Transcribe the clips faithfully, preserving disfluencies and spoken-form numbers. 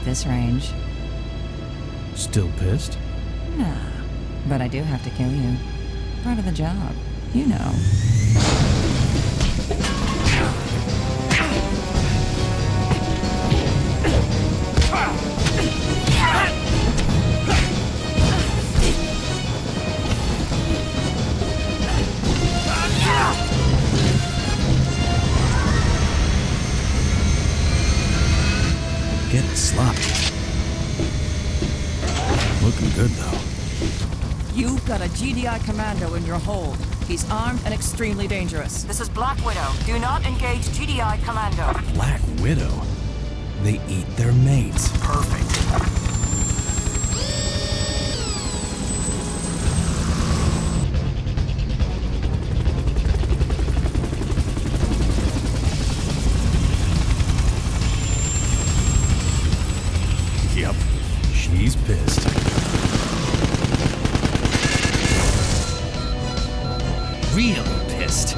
this range. Still pissed? Nah, but I do have to kill you. Part of the job, you know. Getting sloppy. Looking good though. You've got a G D I commando in your hold. He's armed and extremely dangerous. This is Black Widow. Do not engage G D I commando. Black Widow? They eat their mates. Perfect. Yep, she's pissed. Real pissed.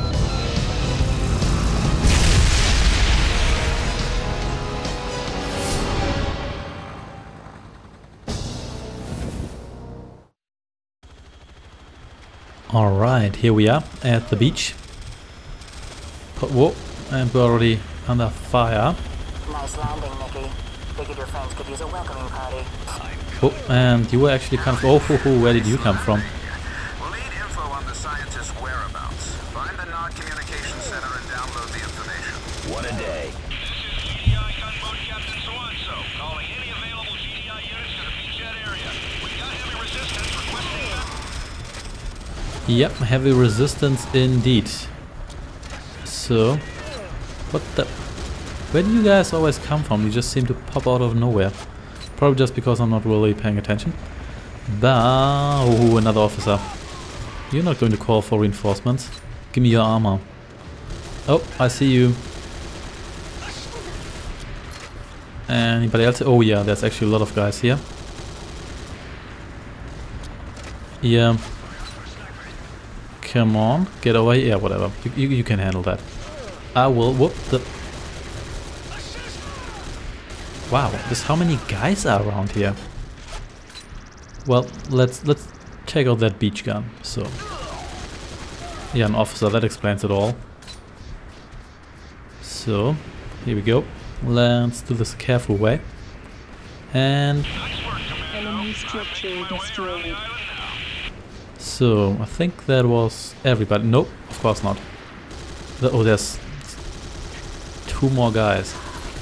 Alright, here we are at the beach. Put, whoa, and we're already under fire. Nice landing, Nicky. Figured your friends could use a welcoming party. Oh, and you were actually come from. Oh, ho, ho, where did you come from? We'll need info on the scientist's whereabouts. Find the Nod Communication Center and download the information. What a day. This is G D I gunboat Captain So-and-so, calling any available G D I units to the beachhead area. We got heavy resistance requesting. Yep, heavy resistance indeed. So, what the? Where do you guys always come from? You just seem to pop out of nowhere. Probably just because I'm not really paying attention. But, oh, another officer. You're not going to call for reinforcements. Give me your armor. Oh, I see you. Anybody else? Oh yeah, there's actually a lot of guys here. Yeah. Come on, get over here. Yeah, whatever. You, you, you can handle that. I will whoop the... Wow, this how many guys are around here? Well, let's let's check out that beach gun. So, yeah, an officer, that explains it all. So, here we go. Let's do this a careful way. And enemy structure destroyed. So, I think that was everybody. Nope, of course not. The, oh, there's two more guys.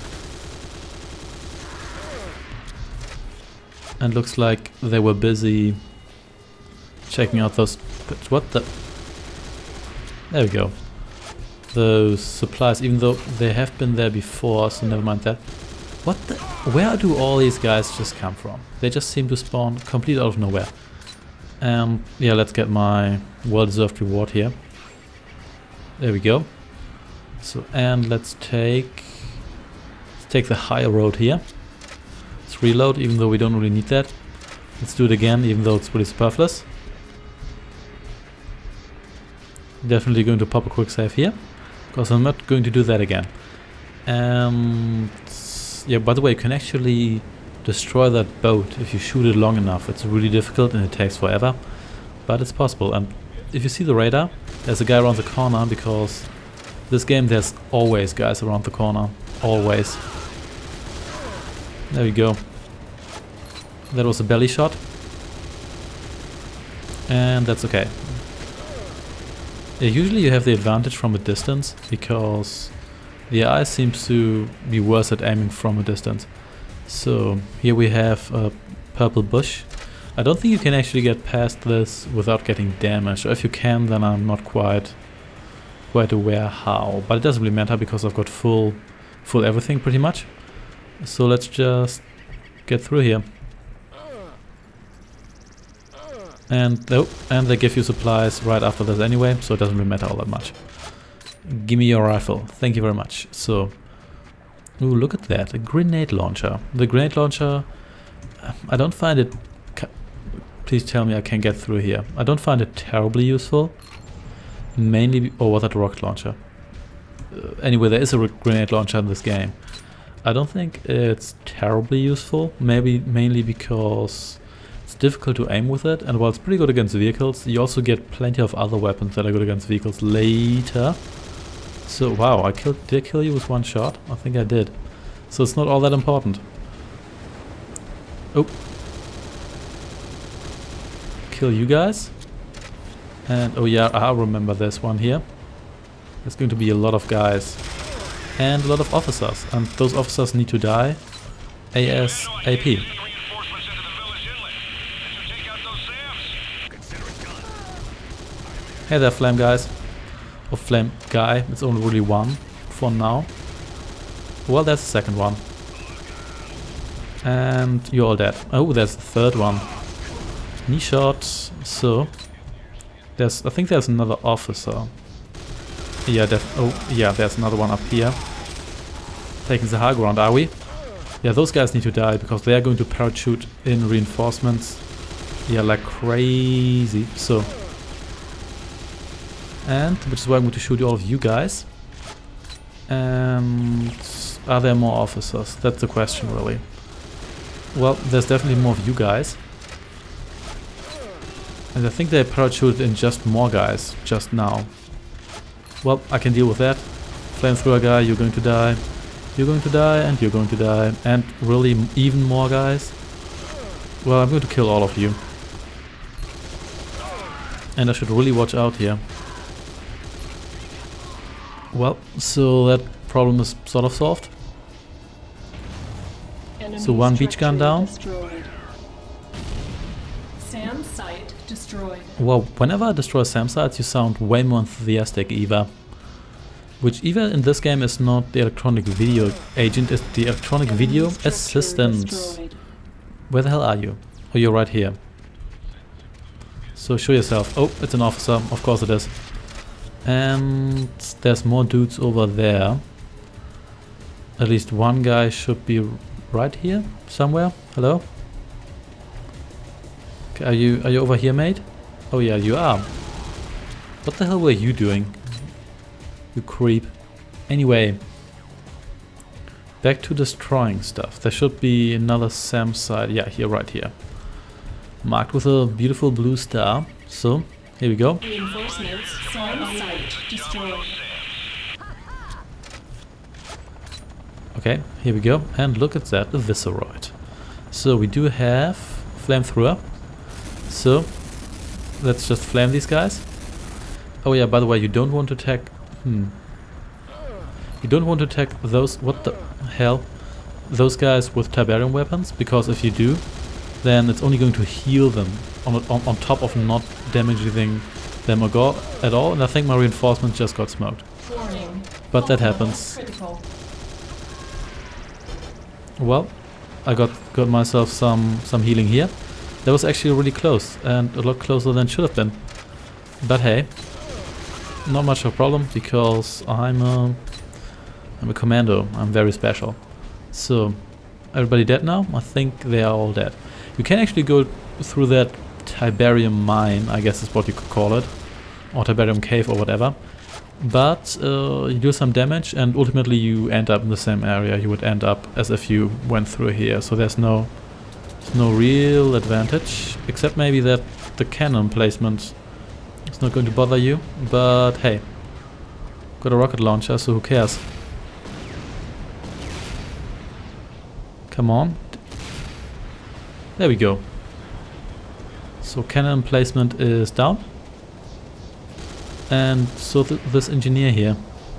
And looks like they were busy checking out those... What the... There we go. Those supplies, even though they have been there before, so never mind that. What the... Where do all these guys just come from? They just seem to spawn completely out of nowhere. And yeah, let's get my well-deserved reward here. There we go. So, and let's take... Let's take the higher road here. Let's reload, even though we don't really need that. Let's do it again, even though it's pretty superfluous. Definitely going to pop a quick save here, because I'm not going to do that again. And yeah, by the way, you can actually destroy that boat if you shoot it long enough. It's really difficult and it takes forever, but it's possible. And if you see the radar, there's a guy around the corner, because this game there's always guys around the corner. Always. There we go. That was a belly shot. And that's okay. Yeah, usually you have the advantage from a distance, because the eye seems to be worse at aiming from a distance. So here we have a purple bush. I don't think you can actually get past this without getting damaged. Or if you can, then I'm not quite quite aware how. But it doesn't really matter, because I've got full full everything pretty much. So let's just get through here. And nope, and they give you supplies right after this anyway, so it doesn't really matter all that much. Give me your rifle, thank you very much. So, ooh, look at that, a grenade launcher. The grenade launcher, I don't find it... Please tell me I can get through here. I don't find it terribly useful. Mainly... Oh, what that rocket launcher. Uh, anyway, there is a grenade launcher in this game. I don't think it's terribly useful. Maybe mainly because it's difficult to aim with it, and while it's pretty good against vehicles, you also get plenty of other weapons that are good against vehicles later. So wow, I killed, did I kill you with one shot? I think I did. So it's not all that important. Oh. Kill you guys. And oh yeah, I remember this one here. There's going to be a lot of guys. And a lot of officers. And those officers need to die ASAP. Hey there, flame guys. Or flame guy. It's only really one for now. Well, there's the second one. And you're all dead. Oh, there's the third one. Knee shot. So there's, I think there's another officer. Yeah, def oh yeah, there's another one up here. Taking the high ground, are we? Yeah, those guys need to die because they are going to parachute in reinforcements. Yeah, like crazy. So, and which is why I'm going to shoot all of you guys. And are there more officers? That's the question, really. Well, there's definitely more of you guys. And I think they parachuted in just more guys just now. Well, I can deal with that. Flamethrower guy, you're going to die. You're going to die, and you're going to die. And really even more guys. Well, I'm going to kill all of you. And I should really watch out here. Well, so that problem is sort of solved. Enemy So one beach gun down. destroyed. SAM site destroyed. Well, whenever I destroy SAM sites, you sound way more enthusiastic, Eva. Which Eva in this game is not the electronic video agent, it's the electronic Enemy video structure assistant. destroyed. Where the hell are you? Oh, you're right here. So show yourself. Oh, it's an officer. Of course it is. And there's more dudes over there. At least one guy should be right here somewhere. Hello? Okay, are you are you over here, mate? Oh yeah, you are. What the hell were you doing? You creep. Anyway, back to destroying stuff. There should be another SAM site. Yeah, here, right here. Marked with a beautiful blue star. So, here we go. Reinforcements. SAM site destroyed. Okay, here we go. And look at that, a Visceroid. So we do have flamethrower. So, let's just flame these guys. Oh yeah, by the way, you don't want to attack... Hmm. You don't want to attack those... What the hell? Those guys with Tiberium weapons, because if you do, then it's only going to heal them on, on, on top of not damaging them at all. And I think my reinforcement just got smoked. Warning. But that Health level happens. critical. Well, I got got myself some some healing here. That was actually really close, and a lot closer than it should have been. But hey, not much of a problem because I'm a I'm a commando. I'm very special. So everybody dead now? I think they are all dead. You can actually go through that Tiberium mine, I guess is what you could call it, or Tiberium cave or whatever. But uh, you do some damage and ultimately you end up in the same area you would end up as if you went through here. So there's no there's no real advantage, except maybe that the cannon placement is not going to bother you. But hey, got a rocket launcher, so who cares? Come on. There we go. So cannon placement is down. And so th this engineer here.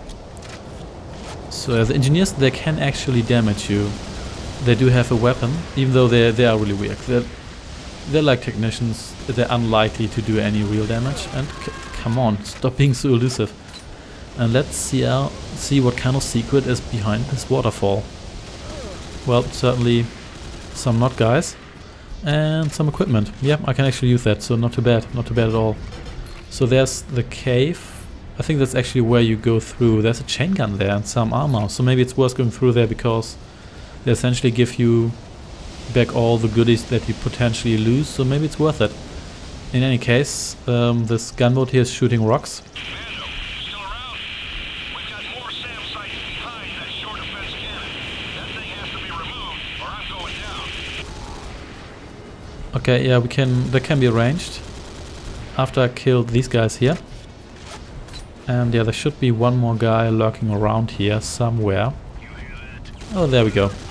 So uh, the engineers, they can actually damage you. They do have a weapon, even though they they are really weak. They're, they're like technicians. They're unlikely to do any real damage. And c come on, stop being so elusive. And let's see out, see what kind of secret is behind this waterfall. Well, certainly some not guys and some equipment. Yeah, I can actually use that. So not too bad, not too bad at all. So there's the cave. I think that's actually where you go through. There's a chain gun there and some armor. So maybe it's worth going through there because they essentially give you back all the goodies that you potentially lose. So maybe it's worth it. In any case, um, this gunboat here is shooting rocks. Commando, still around? We've got more SAM sites behind that short defense cannon. That thing Okay, yeah, we can. That can be arranged. After I killed these guys here. And yeah, there should be one more guy lurking around here somewhere. Oh, there we go.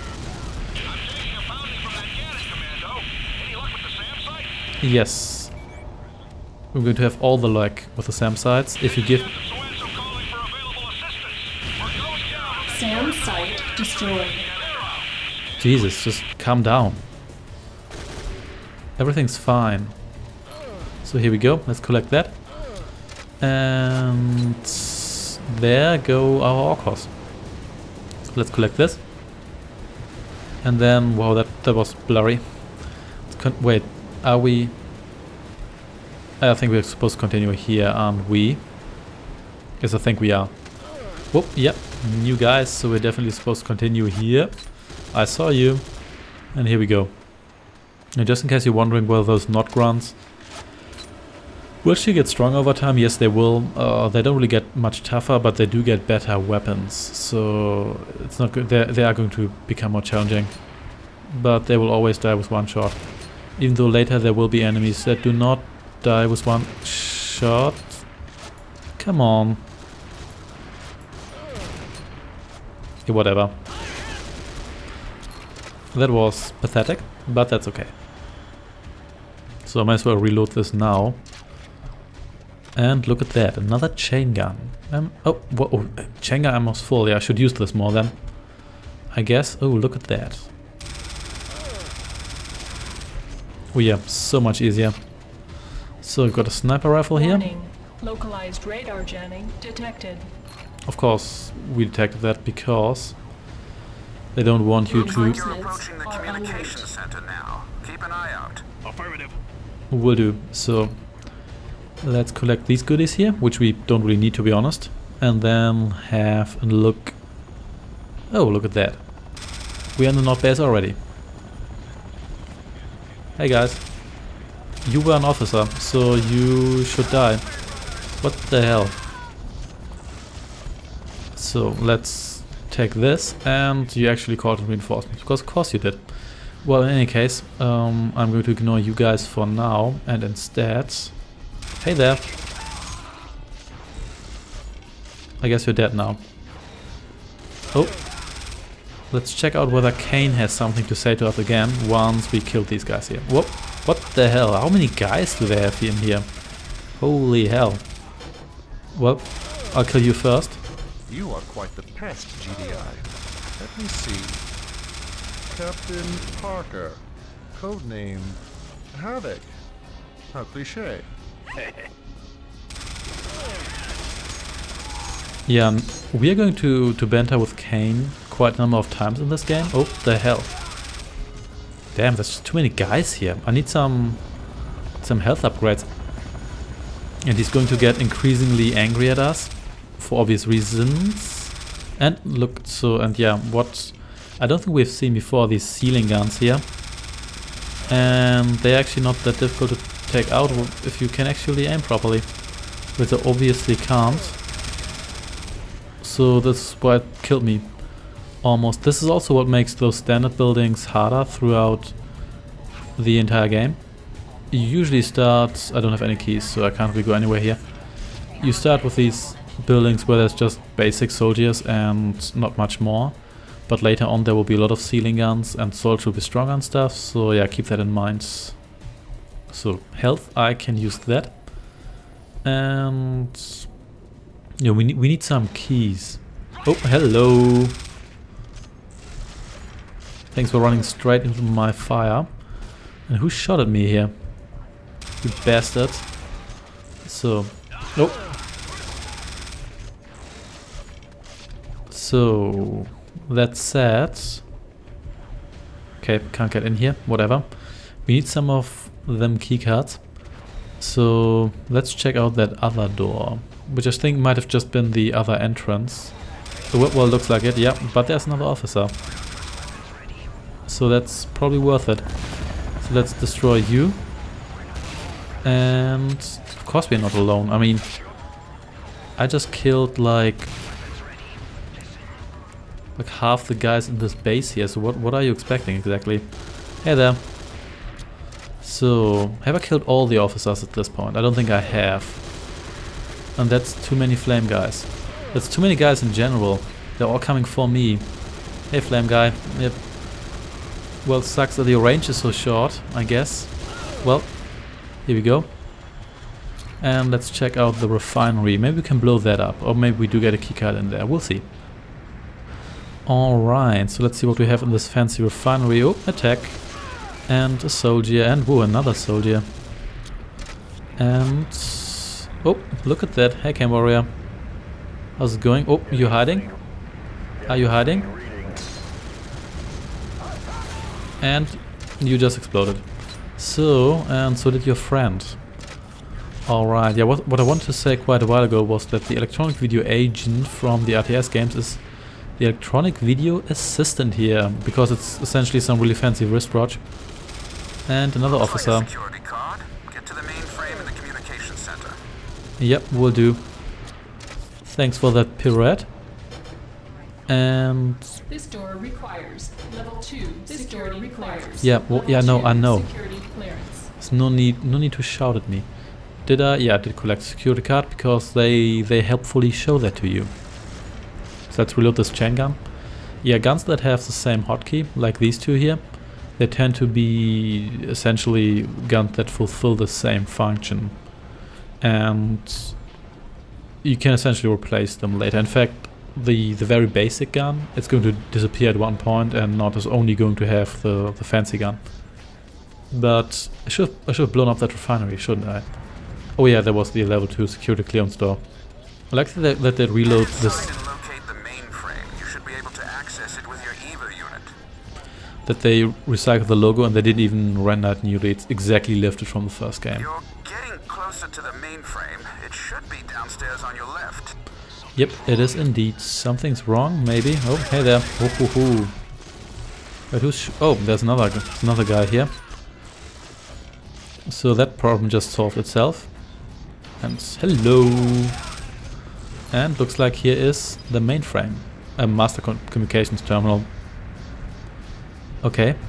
Yes. We're going to have all the luck with the SAM sites. If you give... SAM site destroyed. Jesus, just calm down. Everything's fine. So here we go. Let's collect that. And there go our Orcos. Let's collect this. And then, wow, that, that was blurry. Con wait, are we... I think we're supposed to continue here, aren't we? Yes, I think we are. Whoop, yep, new guys, so we're definitely supposed to continue here. I saw you. And here we go. And just in case you're wondering whether those Nod grunts will she get strong over time? Yes, they will. Uh, they don't really get much tougher, but they do get better weapons. So it's not good. They they are going to become more challenging, but they will always die with one shot. Even though later there will be enemies that do not die with one shot. Come on. Yeah, whatever. That was pathetic, but that's okay. So I might as well reload this now. And look at that, another chain gun. Um, oh, whoa, oh, chain gun ammo's full. Yeah, I should use this more then, I guess. Oh, look at that. Oh yeah, so much easier. So we've got a sniper rifle here. Warning. Localized radar jamming detected. Of course, we detected that because they don't want you to... You're approaching the communications center now. Keep an eye out. Affirmative. Will do. So let's collect these goodies here, which we don't really need, to be honest. And then have a look. Oh, look at that. We're in the Nod base already. Hey guys. You were an officer, so you should die. What the hell? So let's take this, and you actually called in reinforcements, because of course you did. Well, in any case, um, I'm going to ignore you guys for now, and instead... Hey there! I guess you're dead now. Oh! Let's check out whether Kane has something to say to us again once we kill these guys here. Whoop! What the hell? How many guys do they have in here? Holy hell. Well, I'll kill you first. You are quite the pest, G D I. Let me see. Captain Parker. Codename Havoc. How cliché. Yeah, we are going to, to banter with Kane quite a number of times in this game. Oh, the hell. Damn, there's too many guys here. I need some some health upgrades. And he's going to get increasingly angry at us for obvious reasons. And look, so, and yeah, what I don't think we've seen before, these ceiling guns here. And they're actually not that difficult to take out if you can actually aim properly. But they obviously can't. So this is why it killed me. Almost. This is also what makes those standard buildings harder throughout the entire game. You usually start... I don't have any keys, so I can't really go anywhere here. You start with these buildings where there's just basic soldiers and not much more. But later on there will be a lot of ceiling guns and soldiers will be stronger and stuff. So yeah, keep that in mind. So health, I can use that. And... yeah, we need, we need some keys. Oh, hello! Thanks for running straight into my fire. And who shot at me here? You bastard. So... oh! So... that said... okay, can't get in here, whatever. We need some of them keycards. So... let's check out that other door. Which I think might have just been the other entrance. Well, well, looks like it, yeah. But there's another officer. So that's probably worth it. So let's destroy you. And of course we're not alone. I mean, I just killed like like half the guys in this base here. So what what are you expecting exactly? Hey there. So, have I killed all the officers at this point? I don't think I have. And that's too many flame guys. That's too many guys in general. They're all coming for me. Hey flame guy. Yep. Well, sucks that your range is so short, I guess. Well, here we go. And let's check out the refinery. Maybe we can blow that up. Or maybe we do get a keycard in there. We'll see. Alright, so let's see what we have in this fancy refinery. Oh, attack. And a soldier. And whoa, another soldier. And... oh, look at that. Hey, Cam Warrior. How's it going? Oh, you hiding? Are you hiding? And you just exploded. So, and so did your friend. Alright, yeah, what, what I wanted to say quite a while ago was that the electronic video agent from the R T S games is the electronic video assistant here, because it's essentially some really fancy wristwatch. And another officer. Security card. Get to the mainframe in the communication center. Yep, will do. Thanks for that pirouette. And This door requires level two. This door requires. yeah, well, yeah, no, I know. Security clearance. There's no need, no need to shout at me. Did I? Yeah, I did collect a security card because they they helpfully show that to you. So let's reload this chain gun. Yeah, guns that have the same hotkey, like these two here, they tend to be essentially guns that fulfill the same function, and you can essentially replace them later. In fact, the the very basic gun, it's going to disappear at one point, and not is only going to have the the fancy gun. But I should I should have blown up that refinery, shouldn't I? Oh yeah, there was the level two security clearance door. I like that that they reload this. Locate the mainframe. You should be able to access it with your EVA unit. That they recycled the logo and they didn't even render it newly. It's exactly lifted from the first game. You're getting closer to the mainframe. It should be downstairs on your left. Yep, it is indeed. Something's wrong, maybe. Oh, hey there. Hoo hoo hoo. Wait, who's sh oh, there's another another guy here. So that problem just solved itself. And hello. And looks like here is the mainframe, a master com communications terminal. Okay.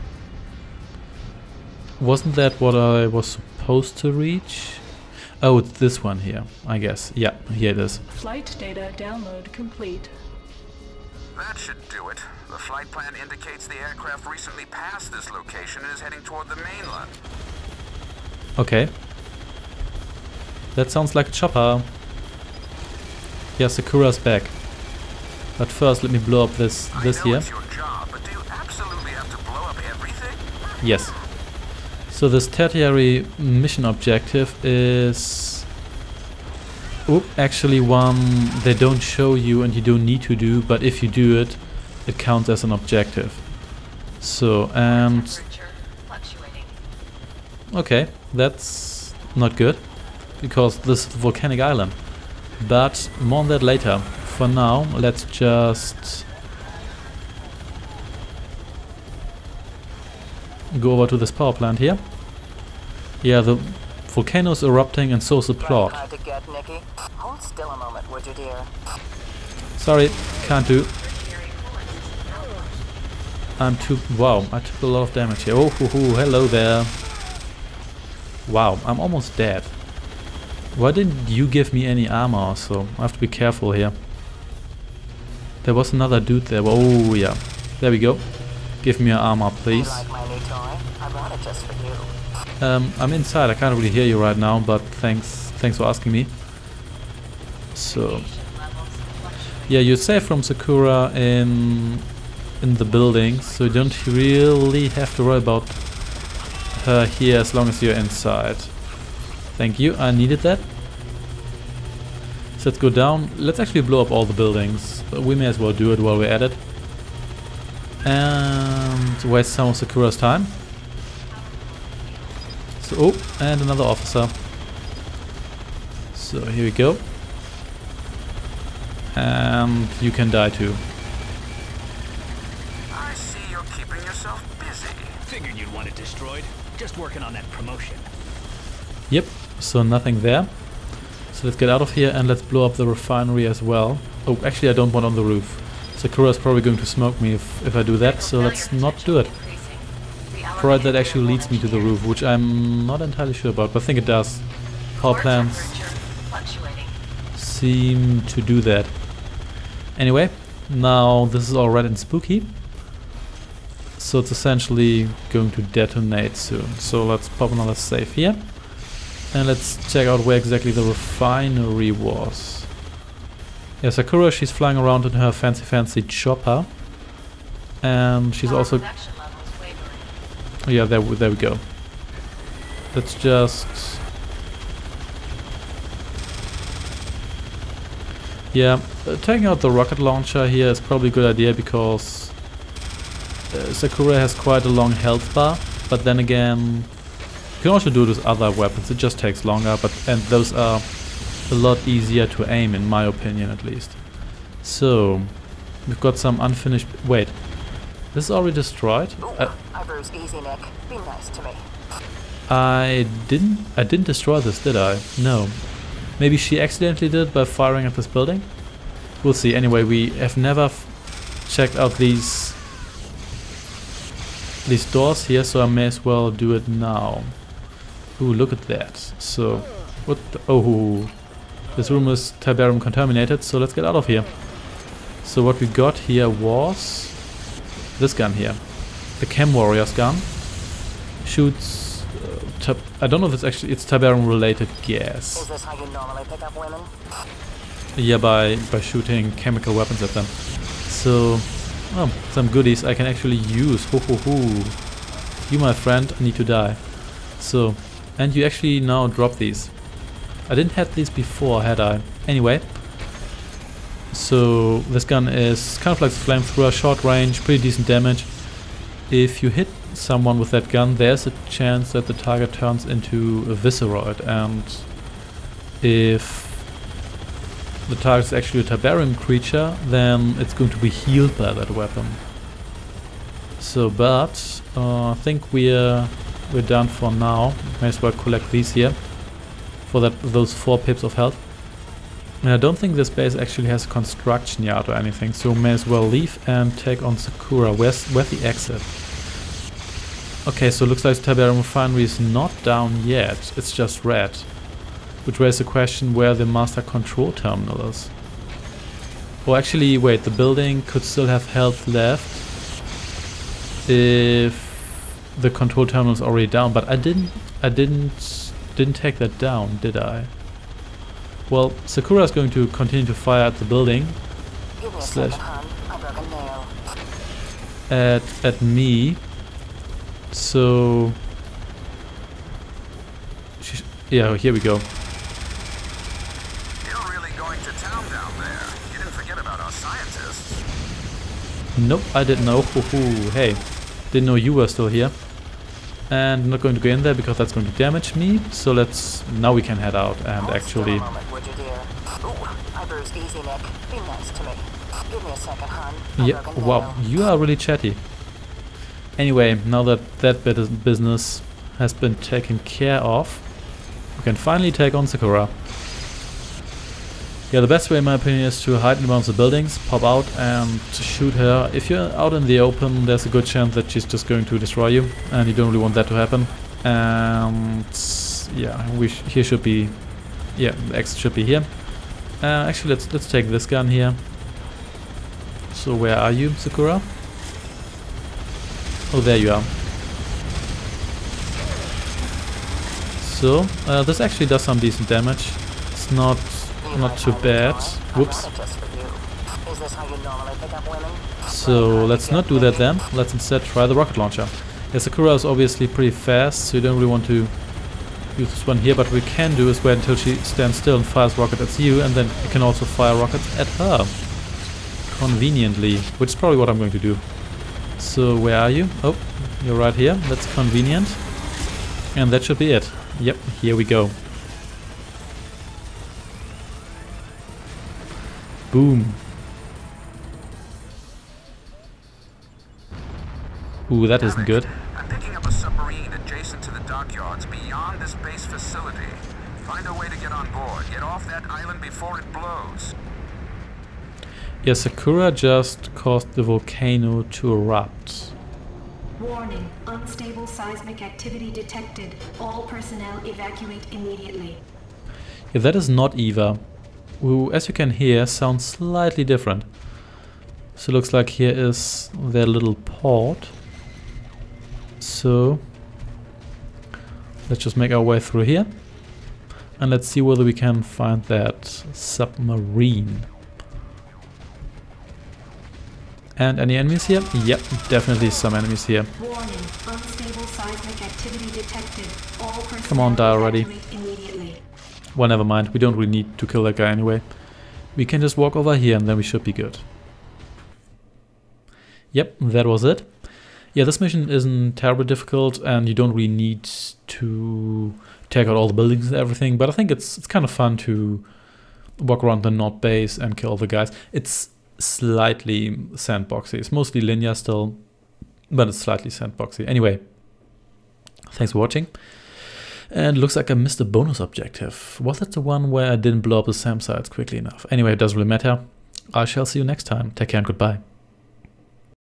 Wasn't that what I was supposed to reach? Oh, it's this one here, I guess. Yeah, here it is. Flight data download complete. That should do it. The flight plan indicates the aircraft recently passed this location and is heading toward the mainland. Okay. That sounds like a chopper. Yeah, Sakura's back. But first, let me blow up this this I know here. It's your job, but do you absolutely have to blow up everything? Yes. So this tertiary mission objective is... Oop, actually one they don't show you and you don't need to do, but if you do it, it counts as an objective. So, and... Okay, that's not good, because this is the volcanic island. But more on that later. For now, let's just go over to this power plant here. Yeah, the volcano's erupting and so is the plot. Hard to get, Nikki. Hold still a moment, would you, dear? Sorry, can't do. I'm too... Wow, I took a lot of damage here. Oh, hoo, hoo, hello there. Wow, I'm almost dead. Why didn't you give me any armor? So I have to be careful here. There was another dude there. Oh yeah, there we go. Give me your armor, please. You like my new toy? I brought it just for you. Um, I'm inside. I can't really hear you right now, but thanks, thanks for asking me. So yeah, you're safe from Sakura in in the building, so you don't really have to worry about her here as long as you're inside. Thank you, I needed that. So let's go down. Let's actually blow up all the buildings. We may as well do it while we're at it. And waste some of Sakura's time. So, oh, and another officer. So here we go. And you can die too. I see you're keeping yourself busy. Figured you'd want it destroyed. Just working on that promotion. Yep, so nothing there. So let's get out of here and let's blow up the refinery as well. Oh, actually I don't want on the roof. Sakura's probably going to smoke me if, if I do that, so let's not do it. provided that actually leads me to the roof, which I'm not entirely sure about, but I think it does. Power plants seem to do that. Anyway, now this is all red and spooky, so it's essentially going to detonate soon. So let's pop another save here, and let's check out where exactly the refinery was. Yeah, Sakura, she's flying around in her fancy fancy chopper, and she's also... Yeah, there, there we go. Let's just... Yeah, uh, taking out the rocket launcher here is probably a good idea because uh, Sakura has quite a long health bar, but then again, you can also do it with other weapons, it just takes longer, but and those are a lot easier to aim, in my opinion at least. So, we've got some unfinished... Wait, this is already destroyed? Ooh, Uh, I bruise easy, Nick. Be nice to me. I didn't... I didn't destroy this, did I? No. Maybe she accidentally did by firing at this building? We'll see. Anyway, we have never f checked out these these doors here, so I may as well do it now. Ooh, look at that. So, what the, oh, this room is Tiberium contaminated, so let's get out of here. So what we got here was this gun here. The Chem Warrior's gun. Shoots... Uh, I don't know if it's actually... It's Tiberium related gas. Is this how you normally pick up women? Yeah, by, by shooting chemical weapons at them. So, oh, some goodies I can actually use. Ho ho ho. You, my friend, need to die. So, and you actually now drop these. I didn't have these before, had I? Anyway. So, this gun is kind of like the flamethrower, short range, pretty decent damage. If you hit someone with that gun, there's a chance that the target turns into a visceroid, and if the target is actually a Tiberium creature, then it's going to be healed by that weapon. So, but uh, I think we're we're done for now. May as well collect these here for that those four pips of health. And I don't think this base actually has a construction yard or anything, so may as well leave and take on Sakura. Where's where's the exit? Okay, so it looks like the Tiberium refinery is not down yet. It's just red. Which raises the question where the master control terminal is. Oh, actually, wait, the building could still have health left if the control terminal is already down, but I didn't I didn't didn't take that down, did I? Well, Sakura is going to continue to fire at the building. Give me a Slash second, hon. I broke a nail. at at me. So she's, yeah, here we go. You're really going to town down there. You didn't forget about our scientists. Nope, I didn't know. Hoo-hoo. Hey, didn't know you were still here. And I'm not going to go in there because that's going to damage me. So let's... Now we can head out and Hold still actually... a moment, would you, dear? Ooh, I bruised easy, Nick. Be nice to me. Give me a second, hon. I Yeah, broke a wow, nail. you are really chatty. Anyway, now that that bit of business has been taken care of, we can finally take on Sakura. Yeah, the best way in my opinion is to hide in one of the buildings, pop out and shoot her. If you're out in the open, there's a good chance that she's just going to destroy you, and you don't really want that to happen. And yeah, we sh here should be, yeah, the X should be here. Uh, actually, let's let's take this gun here. So where are you, Sakura? Oh, there you are. So uh, this actually does some decent damage. It's not. Not too bad. Whoops. Is this how you normally pick up women? So let's not do that then. Let's instead try the rocket launcher. Yeah, Sakura is obviously pretty fast, so you don't really want to use this one here, but what we can do is wait until she stands still and fires rockets at you, and then you can also fire rockets at her. Conveniently, which is probably what I'm going to do. So where are you? Oh, you're right here. That's convenient. And that should be it. Yep, here we go. Boom. Ooh, that isn't good. I'm picking up a submarine adjacent to the dockyards beyond this base facility. Find a way to get on board. Get off that island before it blows. Yeah, Sakura just caused the volcano to erupt. Warning, unstable seismic activity detected. All personnel evacuate immediately. Yeah, that is not Eva, who, as you can hear, sounds slightly different. So looks like here is their little port. So let's just make our way through here. And let's see whether we can find that submarine. And any enemies here? Yep, definitely some enemies here. Warning, unstable seismic activity detected. All personnel Come on, die already. evacuate immediately. Well, never mind. We don't really need to kill that guy anyway. We can just walk over here and then we should be good. Yep, that was it. Yeah, this mission isn't terribly difficult and you don't really need to take out all the buildings and everything, but I think it's it's kind of fun to walk around the Nod base and kill the guys. It's slightly sandboxy. It's mostly linear still, but it's slightly sandboxy. Anyway, thanks for watching. And looks like I missed a bonus objective. Was that the one where I didn't blow up the SAM sites quickly enough? Anyway, it doesn't really matter. I shall see you next time. Take care and goodbye.